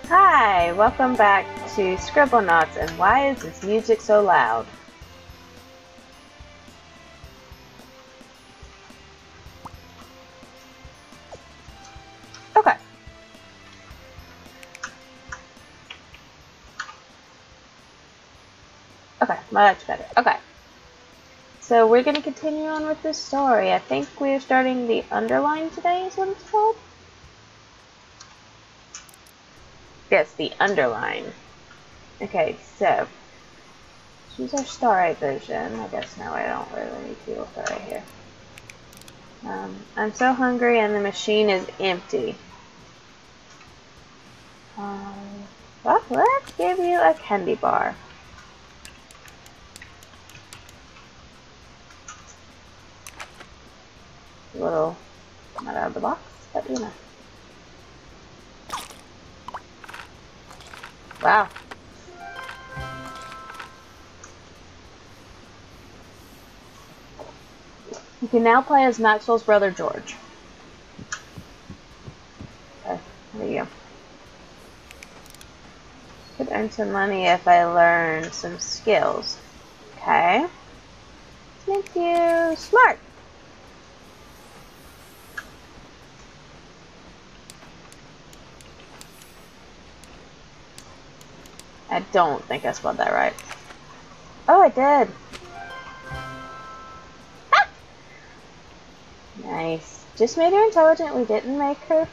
Hi, welcome back to Scribblenauts, and why is this music so loud? Okay. Okay, much better. Okay. So we're going to continue on with this story. I think we're starting the underline today is what it's called? Yes, the underline. Okay, so choose our Starlight version. I guess now I don't really need to do Starlight here. I'm so hungry and the machine is empty. Well, let's give you a candy bar. A little not out of the box, but you know. Wow. You can now play as Maxwell's brother George. Okay, there you go. Could earn some money if I learn some skills. Okay. Make you smart. I don't think I spelled that right. Oh, I did. Ah! Nice. Just made her intelligent. We didn't make her.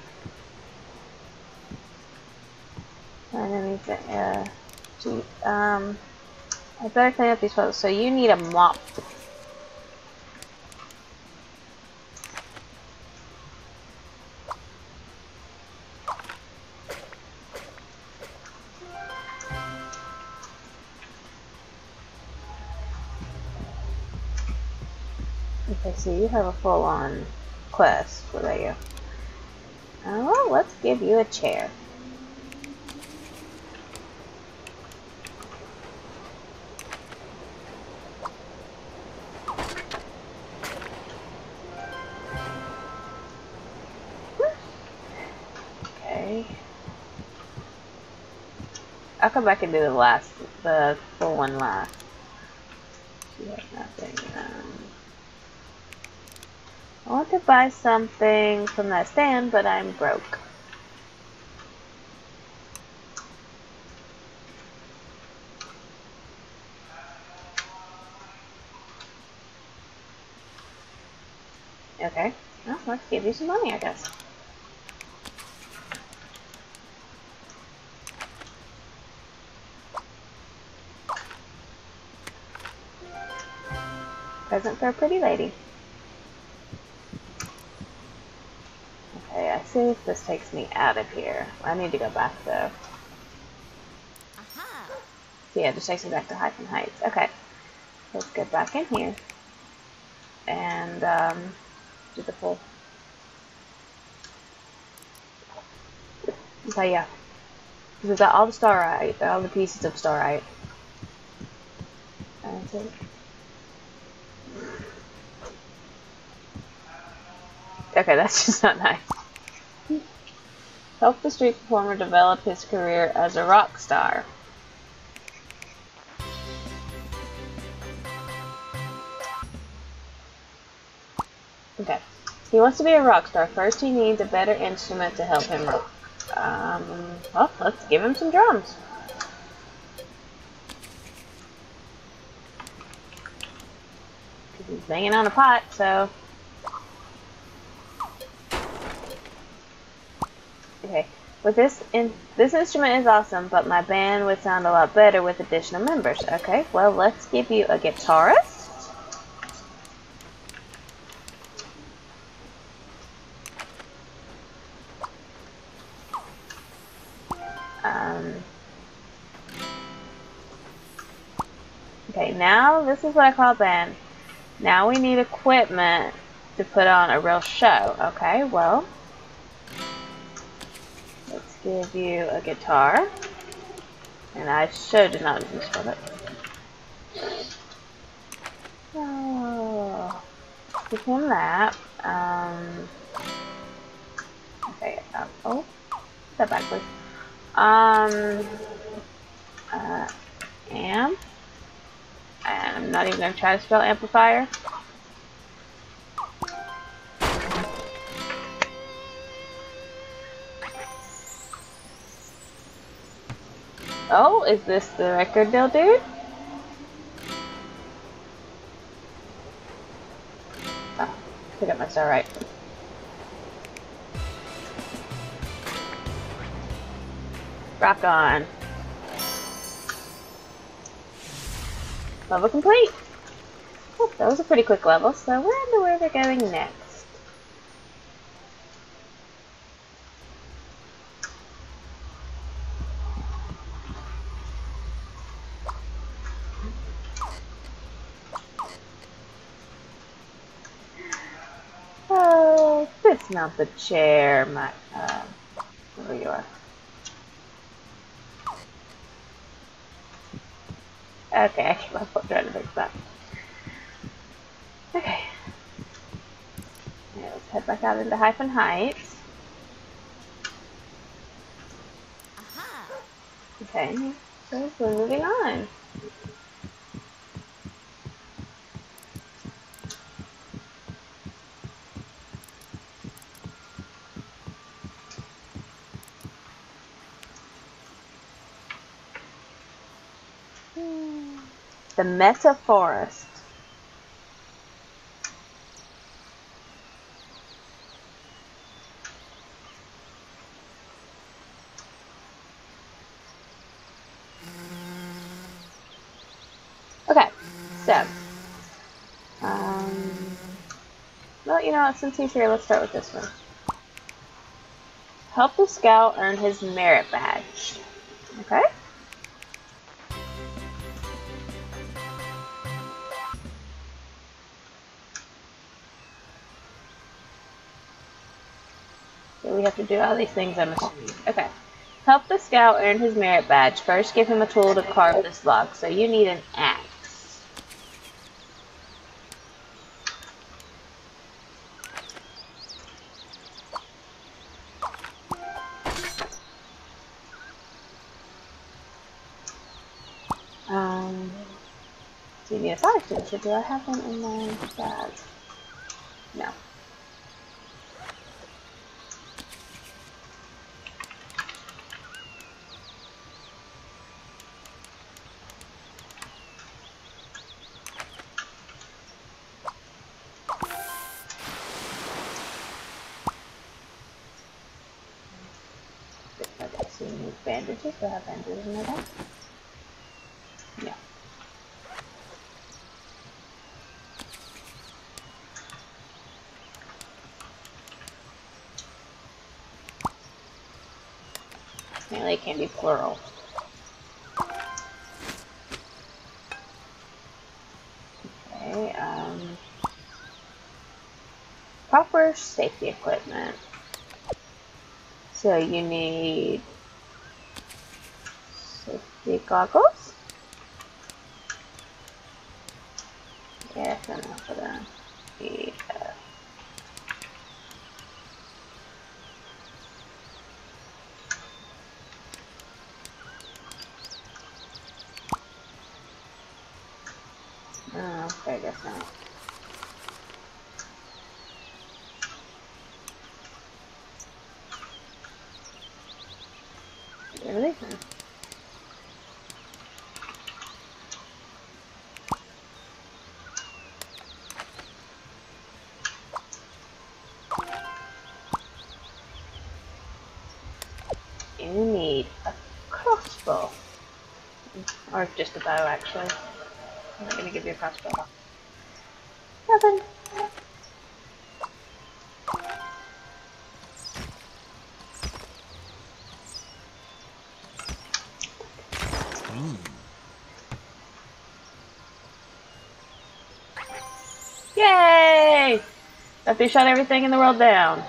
I better clean up these photos. So you need a mop. Okay, so you have a full-on quest. What about you? Oh, let's give you a chair. Okay. I'll come back and do the full one last. She has nothing. I want to buy something from that stand, but I'm broke. Okay. Well, let's give you some money, I guess. Present for a pretty lady. Okay, I see if this takes me out of here. I need to go back though. Yeah, it just takes me back to Hyphen Heights. Okay. Let's get back in here. And do the full. Okay, yeah. We've got all the starite, all the pieces of starite. Okay, that's just not nice. Help the street performer develop his career as a rock star. Okay. He wants to be a rock star. First, he needs a better instrument to help him rock. Well, let's give him some drums. He's banging on a pot, so. Okay. With this instrument is awesome, but my band would sound a lot better with additional members. Okay, well, let's give you a guitarist. Okay, now this is what I call a band. Now we need equipment to put on a real show. Okay, well, let's give you a guitar. And I did not misspell it. Oh, give him that. Okay, oh, put that back, please. Um, amp, and I'm not even going to try to spell amplifier. Oh, is this the record deal, dude? Oh, pick up my star right. Rock on. Level complete. Oh, that was a pretty quick level, so where in the world are we going next? Oh, dismount the chair, my, where you are. Okay, I keep up trying to fix that. Okay. Yeah, let's head back out into Hyphen Heights. Okay, so we're moving on. The Metaforest. Okay, so, well, you know what, since he's here, let's start with this one. Help the scout earn his merit badge. Okay? So we have to do all these things, I'm assuming. Okay. Help the scout earn his merit badge. First, give him a tool to carve this log. So you need an axe. Do you need a fire extinguisher? Do I have one in my bag? No. Okay, so you need bandages. Do I have bandages in my bag? No. Apparently it can't be plural. Okay, proper safety equipment. So you need safety goggles. Yeah, that's enough for that. Oh, okay, I guess not. Really? You need a crossbow. Or just a bow, actually. I'm not going to give you a crossbow. Nothing. Yay! After you shut everything in the world down.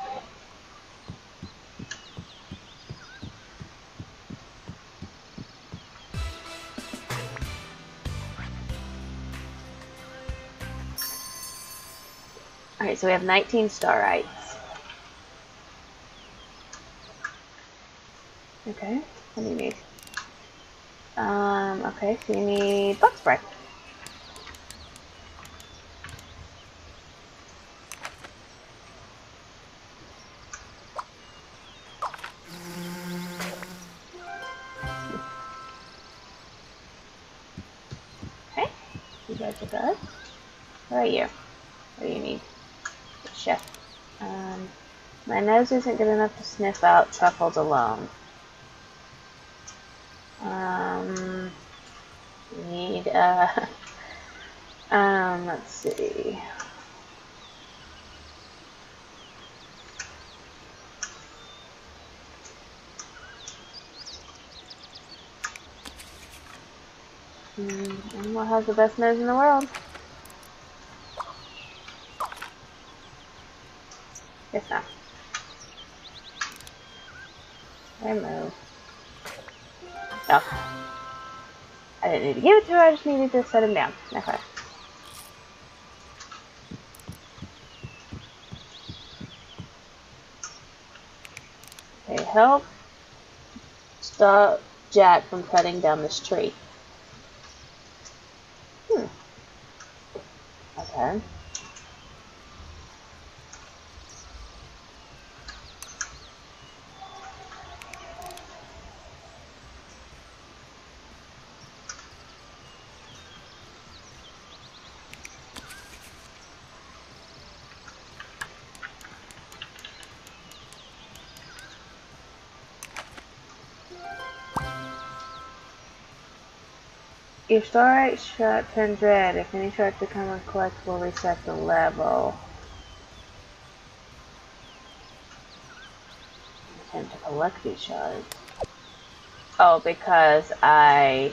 Alright, so we have 19 starites. Okay, what do you need? Okay, so you need bug spray. Okay, you guys are good. Where are you? What do you need? Chef. My nose isn't good enough to sniff out truffles alone. Need, let's see. Animal has the best nose in the world. Guess not. Remove. Oh. I didn't need to give it to her, I just needed to set him down. Okay. Okay, help stop Jack from cutting down this tree. Okay. Your starlight shot turns red. If any shards become uncollectible, reset the level. I tend to collect these shards. Oh, because I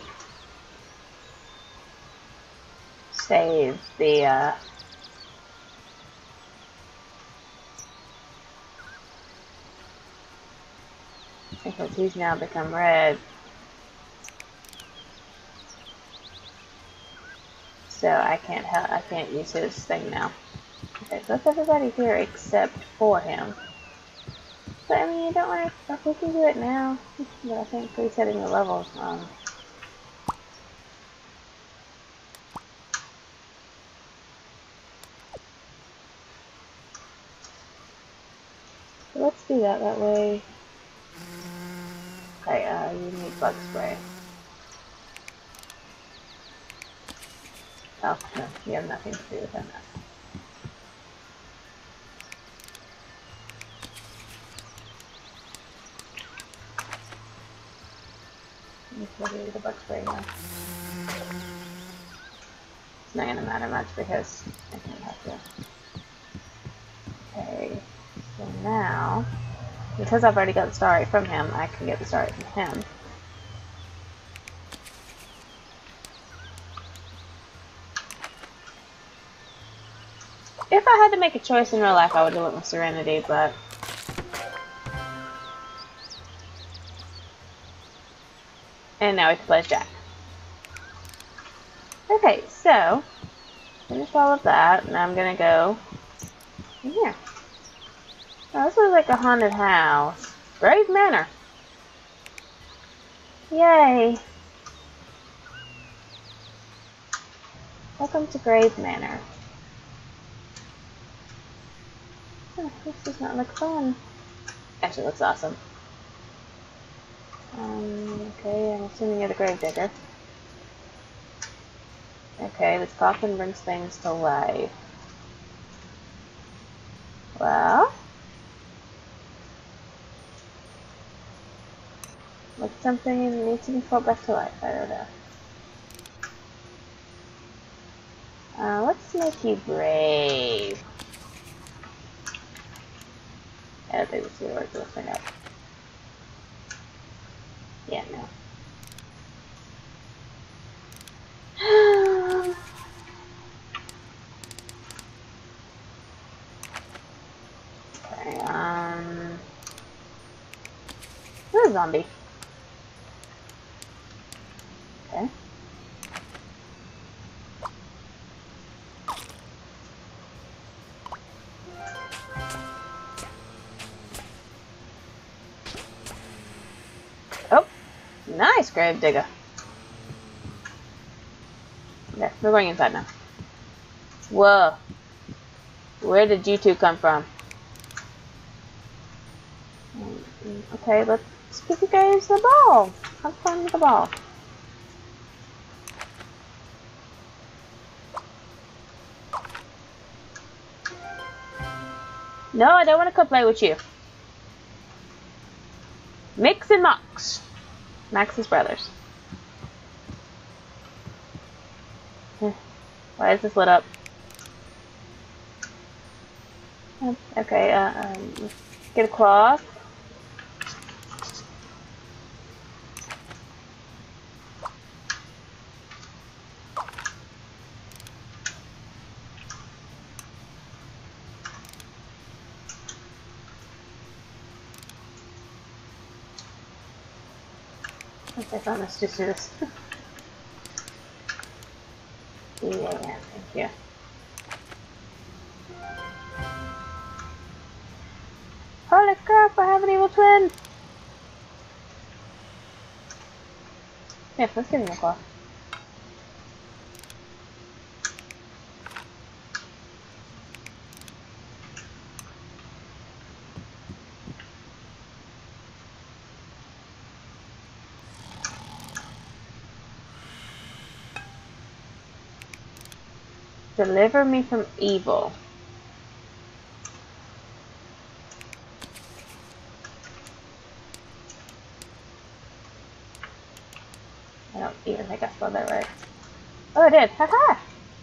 saved the, because he's now become red. So I can't use his thing now. Okay, so that's everybody here except for him. But I mean, you don't want to, we can do it now. But I think resetting the levels, so let's do that way. Okay, you need bug spray. Oh, no, you have nothing to do with that. Let's go do the bug spray now. It's not gonna matter much because I don't have to. Okay, so now, because I've already got the starlight from him, I can get the starlight from him. If I had to make a choice in real life, I would do it with Serenity, but and now we can play as Jack. Okay, so finished all of that, and I'm gonna go in here. Oh, this looks like a haunted house. Grave Manor. Yay! Welcome to Grave Manor. Oh, this does not look fun. Actually, it looks awesome. Okay, I'm assuming you're the grave digger. Okay, this coffin brings things to life. Well, like something needs to be brought back to life. I don't know. Let's make you brave. I don't think this is worth lifting up. Yeah, no. Okay, where's a zombie? Okay. Nice, grave digger. Okay, we're going inside now. Whoa. Where did you two come from? Okay, let's give you guys the ball. Have fun with the ball. No, I don't want to come play with you. Mix and Mox. Max's brothers. Why is this lit up? Okay, let's get a cloth. Okay, fine, let's just do this. Yeah, thank you. Holy crap, I have an evil twin! Yeah, let's give him a cloth. Deliver me from evil. I don't even think I spelled that right. Oh, I did. Haha!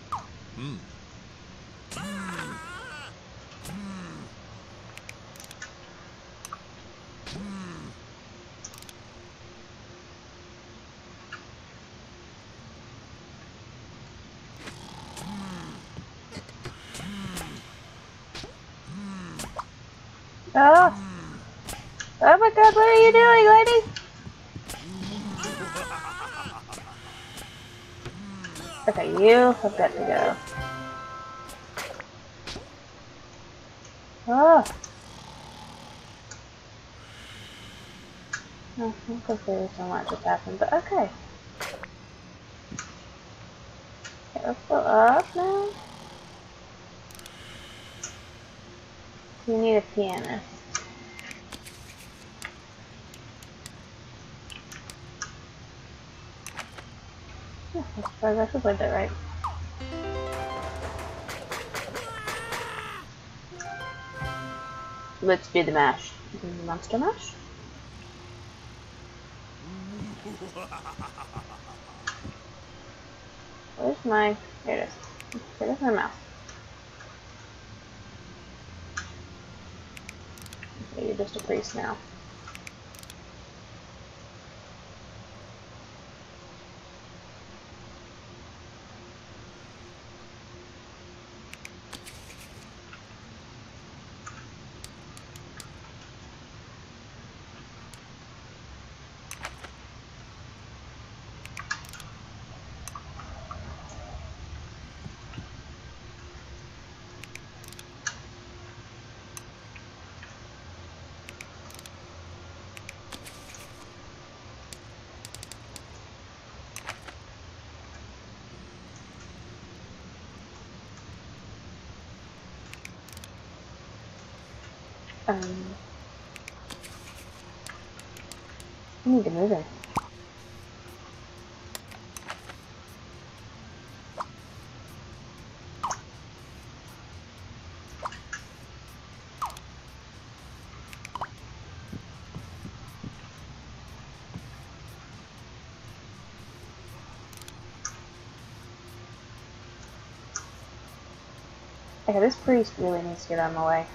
Oh! Oh my god, what are you doing, lady? Okay, you have got to go. Oh! Oh, I'm confused so much has happened, but okay. Okay, let's go up now. You need a pianist. Yeah, I actually played that right. Let's do the mash. Monster mash? Where's my... Here it is. There's my mouse. Okay, you're just a priest now. I need to move it. Okay, this priest really needs to get out of my way.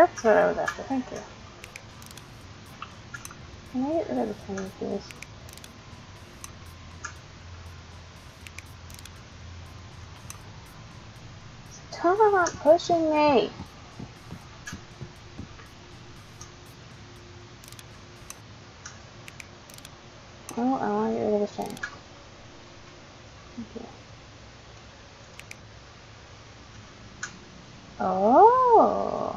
That's what I was after, thank you. Can I get rid of the thing, please? Stop pushing me! Oh, I want to get rid of this thing. Thank you. Oh!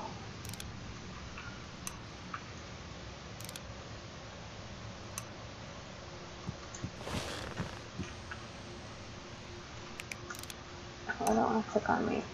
I don't want to click on me.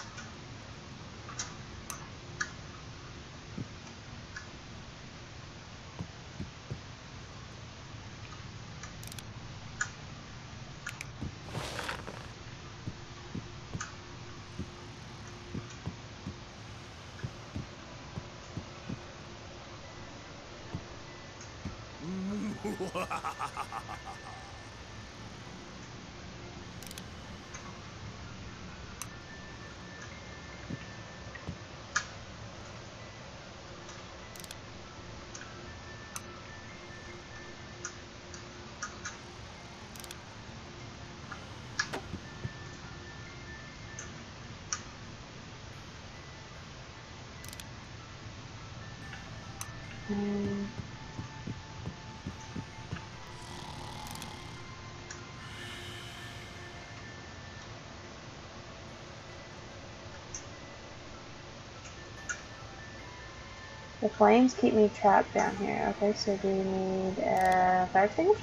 The flames keep me trapped down here. Okay, so do we need a fire extinguisher?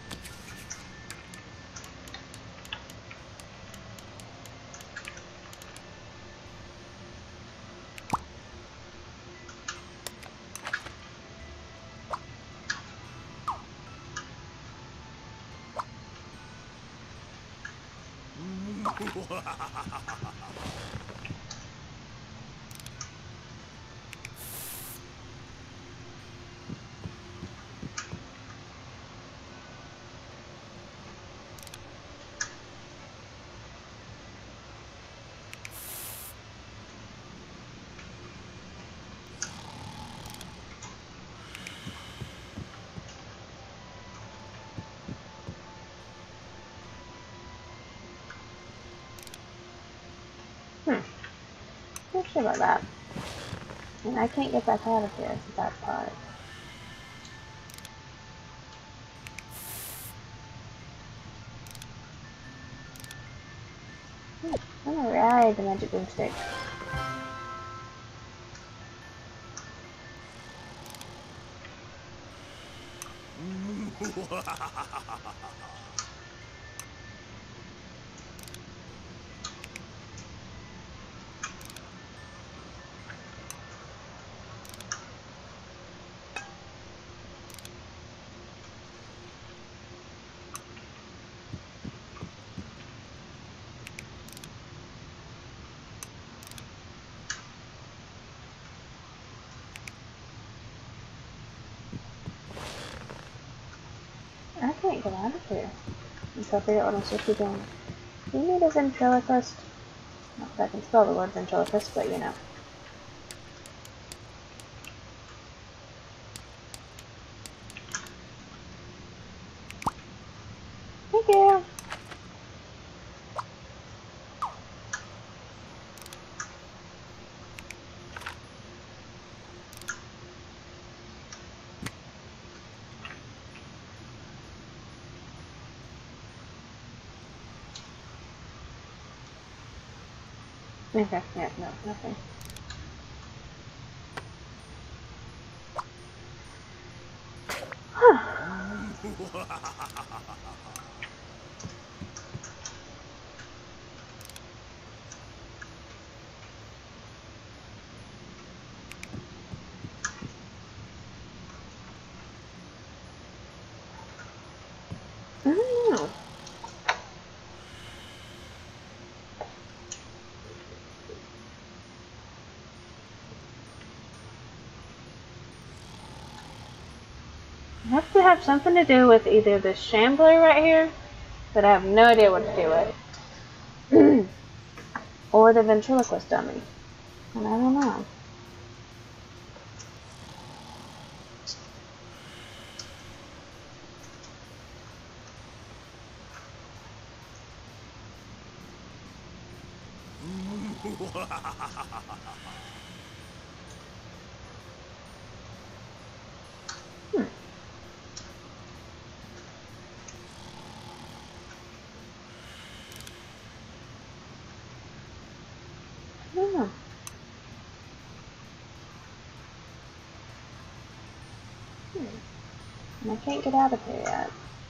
Not sure about that. And I can't get back out of here, it's that part. I'm gonna ride the magic broomstick. I can't get out of here until I figure out what I'm supposed to be doing. Do you need a ventriloquist? Not that I can spell the word ventriloquist, but you know. Thank you! Okay, yeah, no, nothing. I don't know. It has to have something to do with either the shambler right here, but I have no idea what to do with, or the ventriloquist dummy, and I don't know. Hmm. I don't know. And I can't get out of here yet.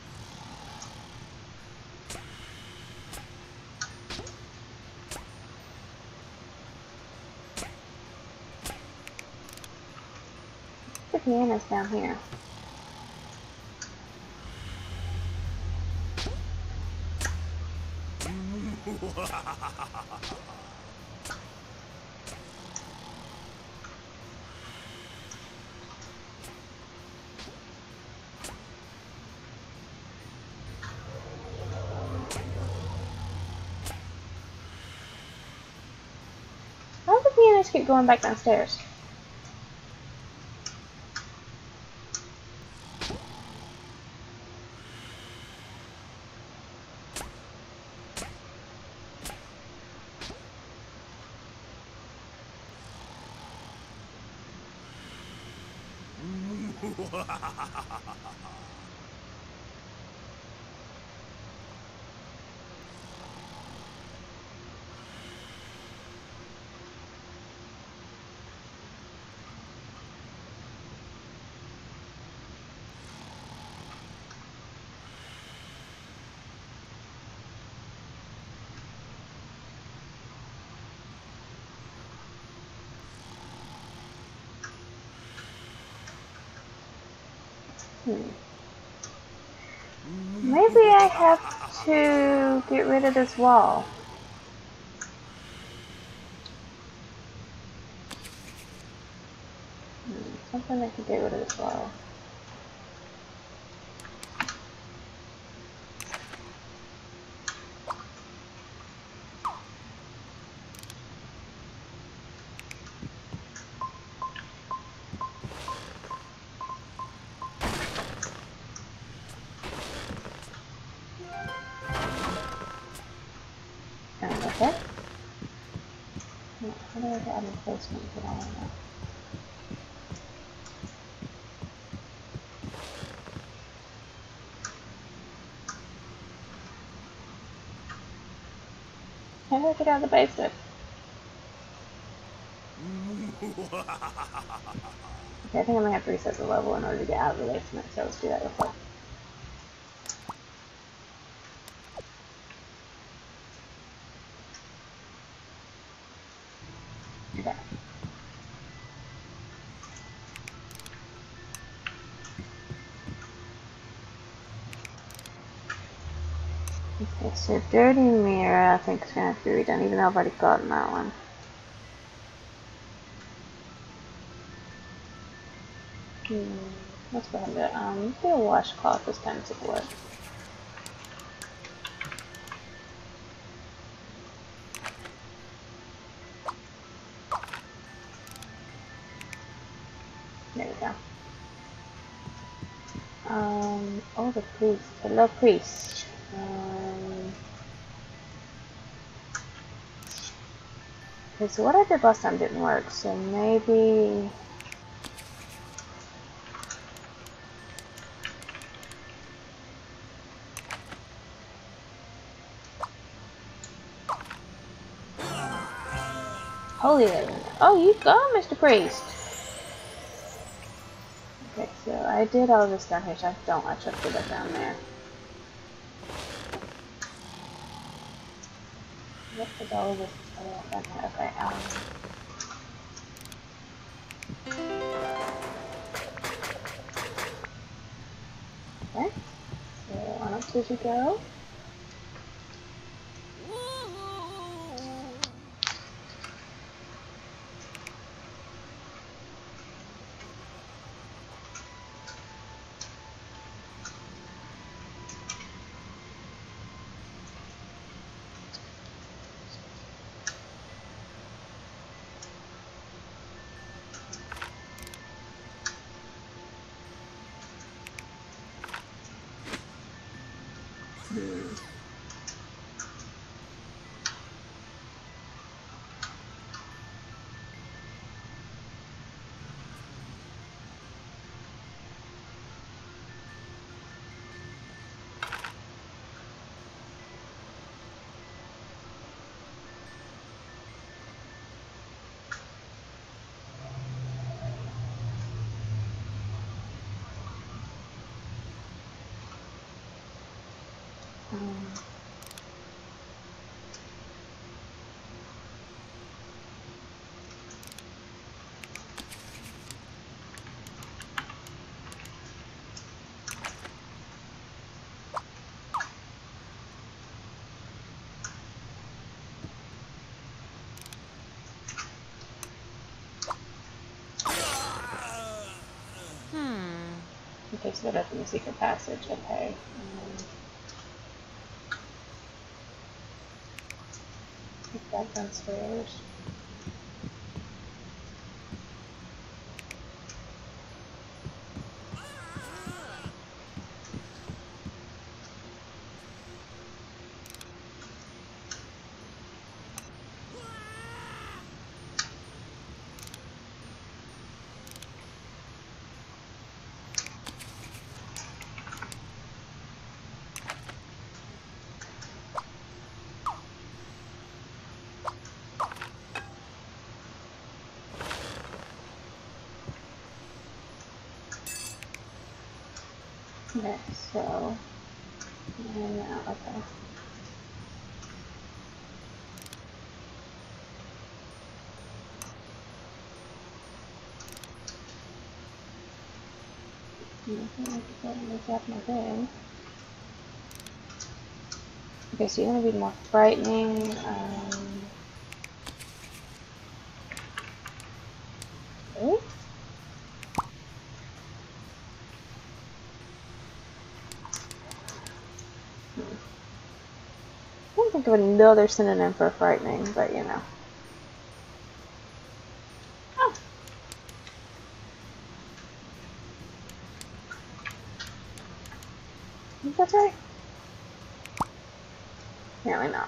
The piano's down here. How does the pianist keep going back downstairs? Maybe I have to get rid of this wall. Something that can get rid of this wall. Okay. How do I get out of the basement? I don't know. How do I get out of the basement? Okay, I think I'm gonna have to reset the level in order to get out of the basement, so let's do that real quick. Okay. Okay, so dirty mirror I think is gonna have to be redone, even though I've already gotten that one. Let's go ahead and do it. Let's do a washcloth this time to work. There we go. Oh, the priest. Hello, priest. Okay, so what I did last time didn't work, so maybe... Holy Legend. Oh, you go, Mr. Priest! Okay, so I did all this down here, so I don't actually have to go back down there. What is all this? Oh, down here. Okay, okay, so on up did you go? Okay, so that opened the secret passage. Okay. Get back downstairs. Okay, so and now, okay. My thing. Okay, so you're gonna be more frightening. Really? I can't think of another synonym for frightening, but you know. Oh. I think that's right. Apparently not.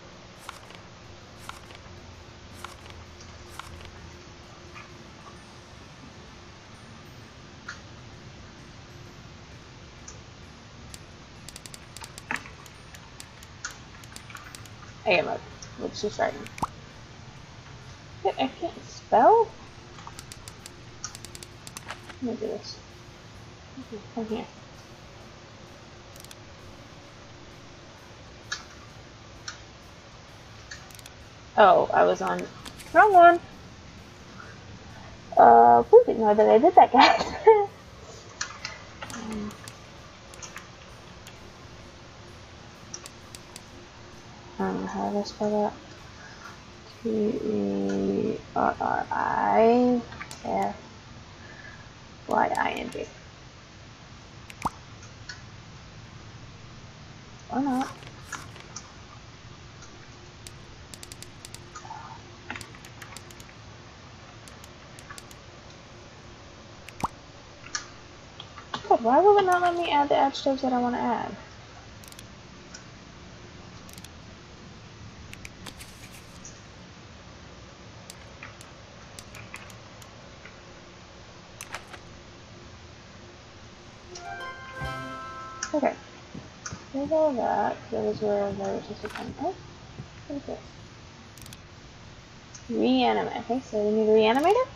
I am up. Which is frightening. I can't spell? Let me do this. Okay, come here. Oh, I was on wrong one. Please ignore that I did that, guys. How do I spell that? Terrifying. Or not. God, why will it not let me add the adjectives that I want to add? Okay. Here's all that. That is where there was just a kind of. Oh, what is this? Reanimate. Okay, so we need a reanimator?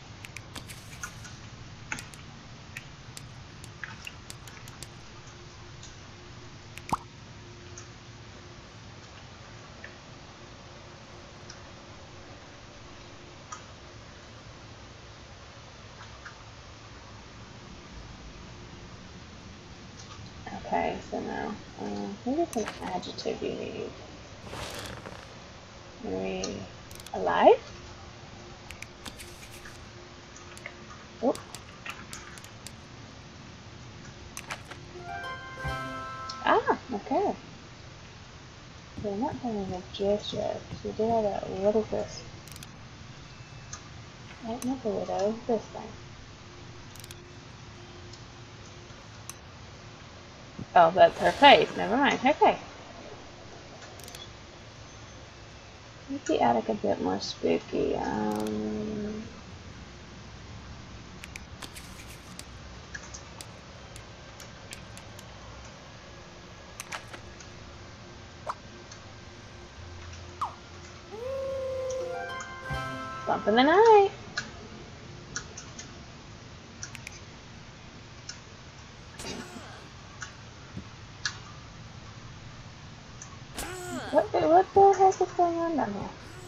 Okay, so now, maybe it's an adjective you need. Alive? Oh. Ah, okay. We're not having a just yet. So we did all that. What is this? Not the widow, this thing. Oh, that's her face. Never mind. Okay. Make the attic a bit more spooky. Bump in the night. What the heck is going on down here?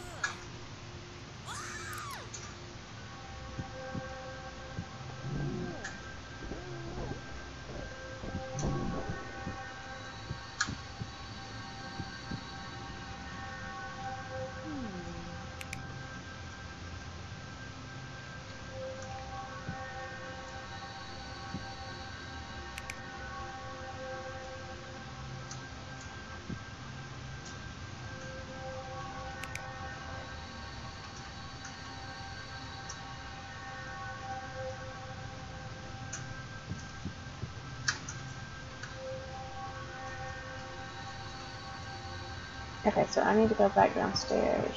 Okay, so I need to go back downstairs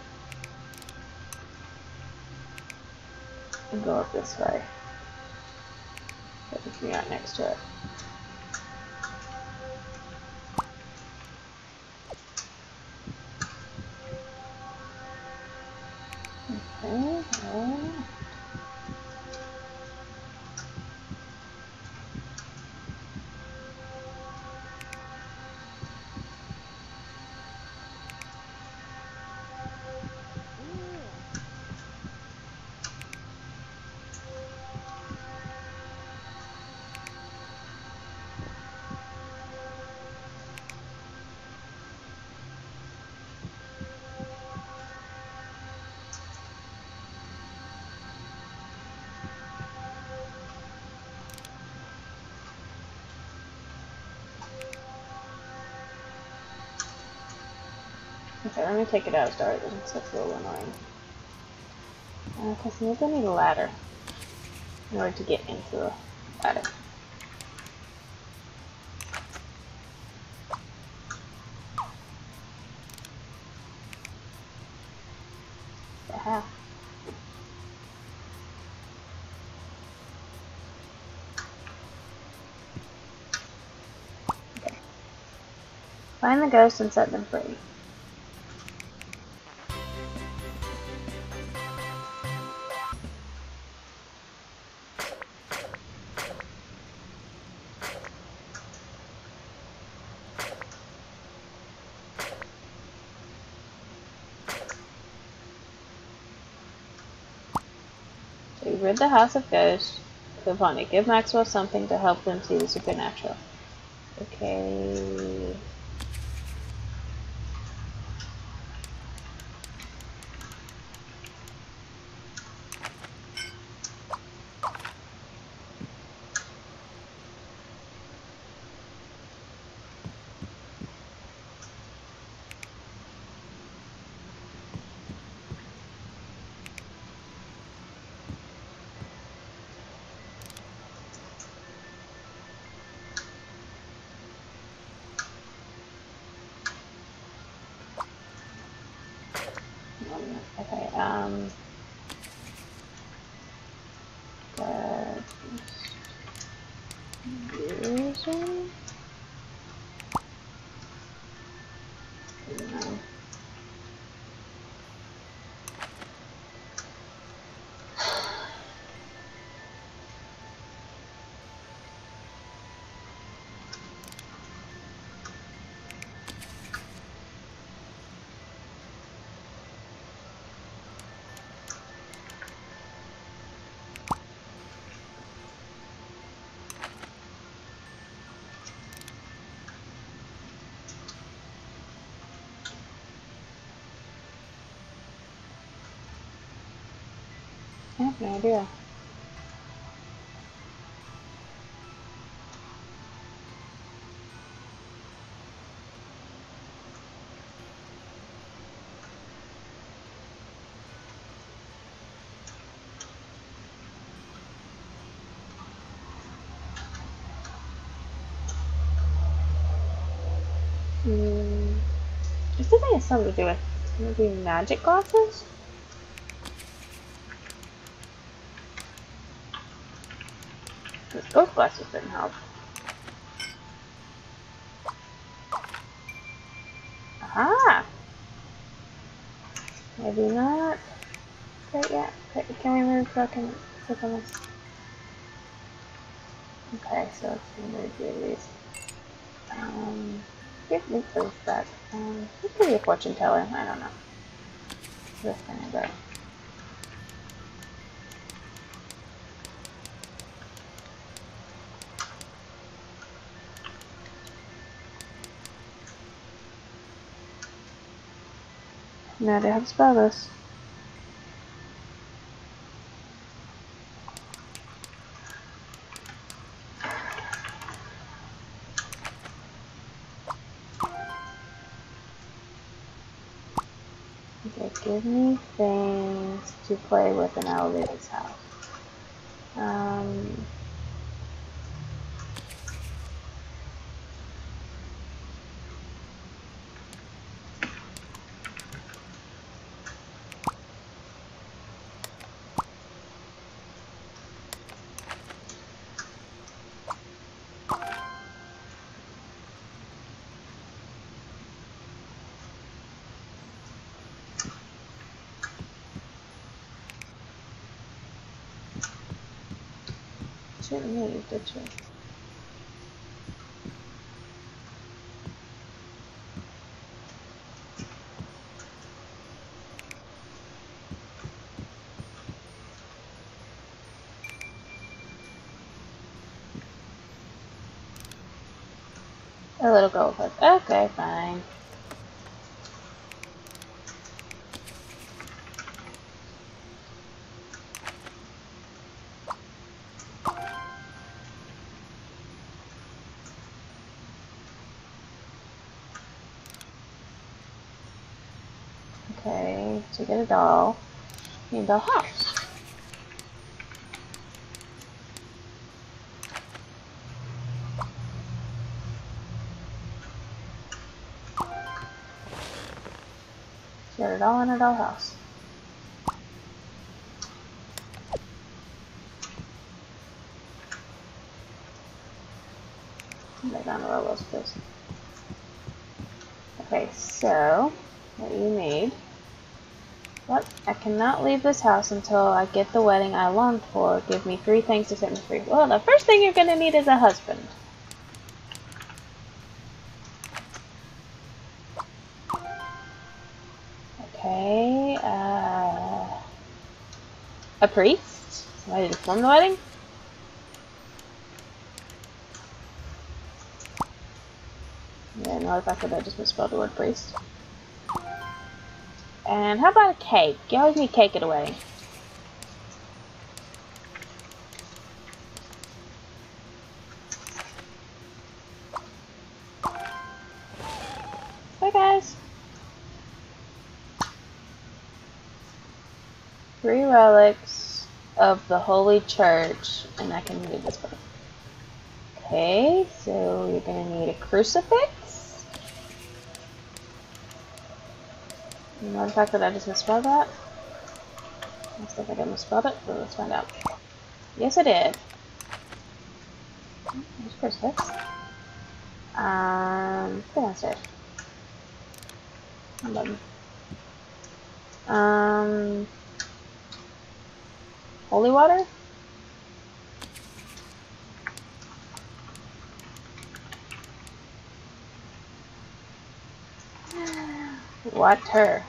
and go up this way. That puts me right next to it. Okay, okay, let me take it out of storage. It's a little annoying. Because maybe I need a ladder in order to get into the ladder. Aha. Okay. Find the ghosts and set them free. So you rid the house of ghosts. Click on it. Give Maxwell something to help them see the supernatural. Okay. Okay, using? No. I have no idea. I think it has something to do with maybe magic glasses? Because ghost glasses didn't help. Aha! Maybe not. Quite yet. Can we move so I can click on this? Okay, so let's remove these. give me those back. This could be a fortune teller. I don't know. This kind of go. No idea how to spell this. Okay, give me things to play with and I'll leave this house. Shouldn't leave, did you? A little gold hook. Okay, fine. Okay, to get a doll, you need a doll house. Get it all in a doll house. Lay down the rollers, please. Okay, so what you need. What? I cannot leave this house until I get the wedding I long for. Give me 3 things to set me free. Well, the first thing you're gonna need is a husband. Okay, a priest? Somebody to perform the wedding? Yeah, no, the fact that I just misspelled the word priest. And how about a cake? You always need cake at a wedding. Bye, guys. 3 relics of the Holy Church, and I can read this book. Okay, so you're gonna need a crucifix. You know the fact that I just misspelled that? Looks like I did misspelled it, but let's find out. Yes, I did. There's crucifix. Go downstairs. Holy water? Water.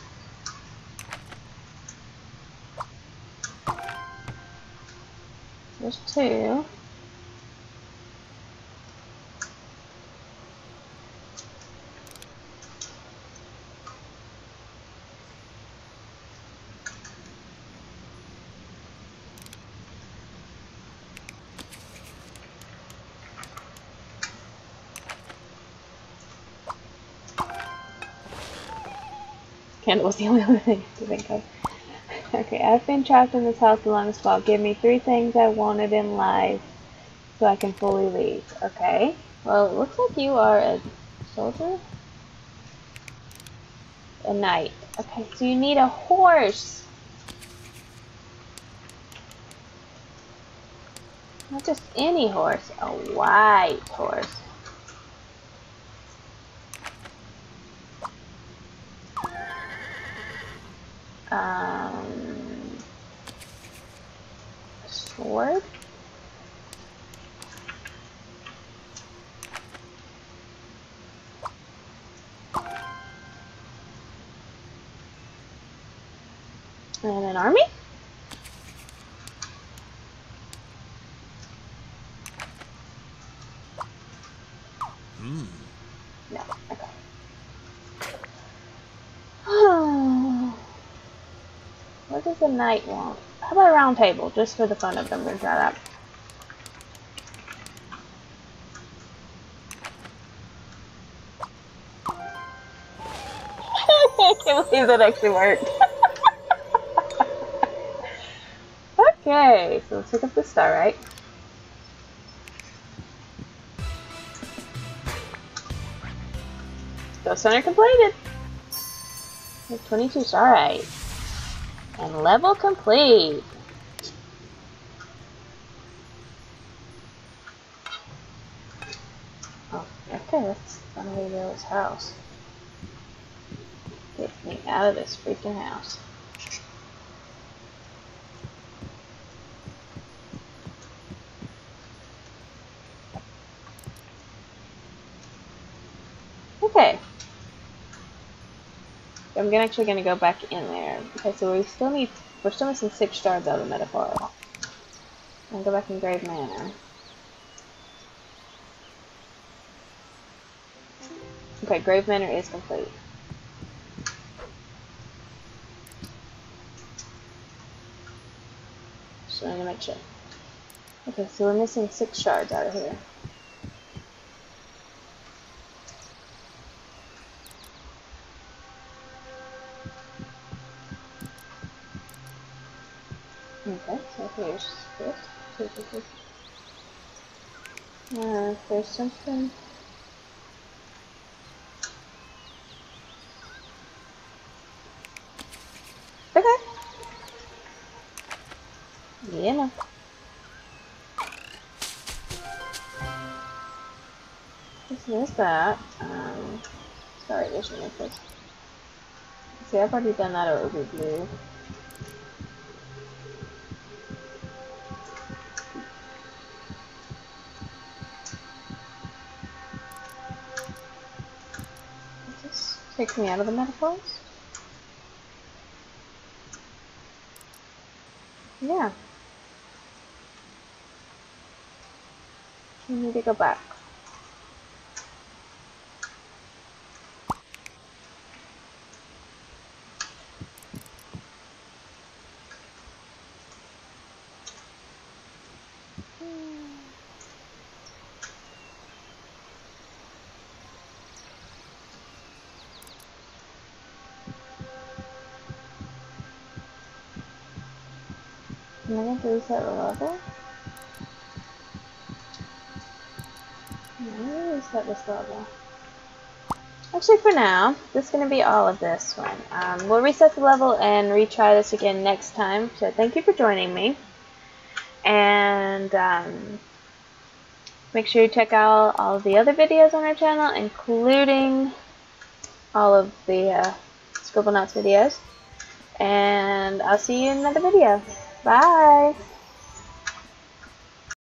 There's 2. Candle was the only other thing to think of. Okay, I've been trapped in this house the longest while. Give me 3 things I wanted in life so I can fully leave. Okay. Well, it looks like you are a soldier? A knight. Okay, so you need a horse. Not just any horse, a white horse. Sword? And an army? No, okay. What does the knight want? How about a round table, just for the fun of it? I'm going to try that. I can't believe that actually worked. Okay, so let's pick up the star, right? Ghost Hunter completed. 22 star, right? And level complete. Oh, okay, let's finally go to his house. Get me out of this freaking house. Okay. I'm actually gonna go back in there. Okay, so we're still missing 6 stars out of the Metaforest. I'll go back in Grave Manor. Okay, Grave Manor is complete. Just wanted to make sure. Okay, so we're missing 6 shards out of here. Okay, so here's this. There's something. Okay. Yeah, no. There's that. Sorry, there's no place. See, I've already done that overview. This takes me out of the Metaforest. Yeah. We need to go back. Am I going to reset the level? No, I'm going to reset this level. Actually, for now, this is going to be all of this one. We'll reset the level and retry this again next time. So thank you for joining me. And make sure you check out all of the other videos on our channel, including all of the Scribblenauts videos. And I'll see you in another video. Bye!